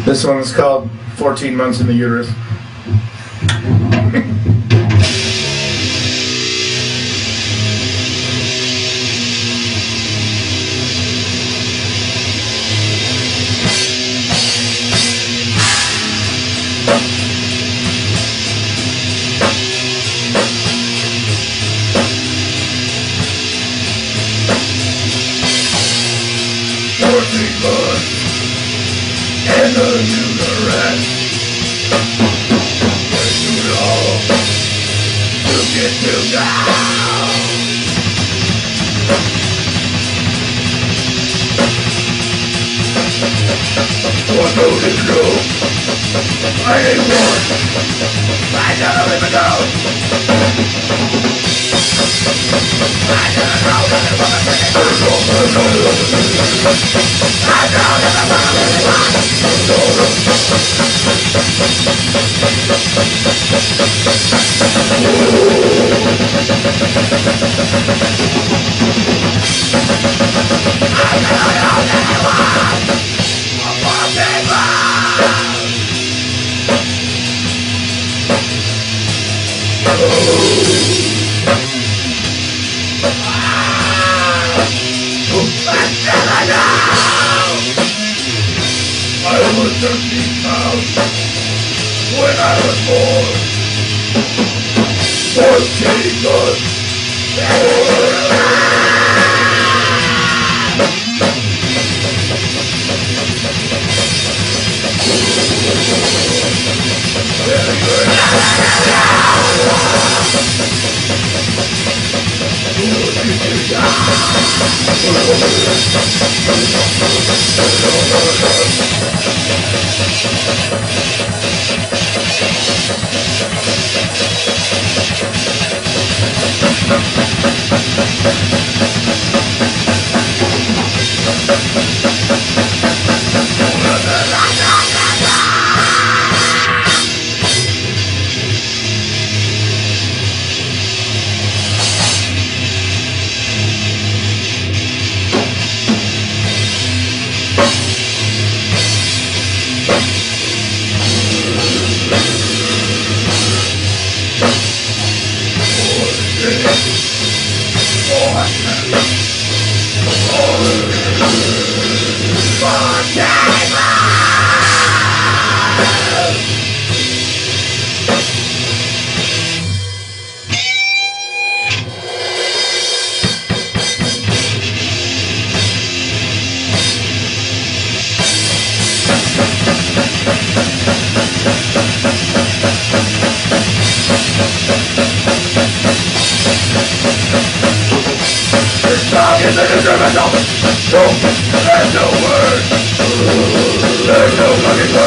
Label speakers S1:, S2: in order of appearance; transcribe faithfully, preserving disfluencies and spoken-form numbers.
S1: This one is called fourteen months in the Uterus. fourteen months in the uterus. Way too long to get to now. What road is blue? I ain't one. I gotta live it down. I gotta know that it wasn't pretty good. I know that it wasn't really fun. I know that it was for people. I was thirteen pounds when I was born. Fourteen months. Is an instrumental. No, there's no word. There's no fucking word.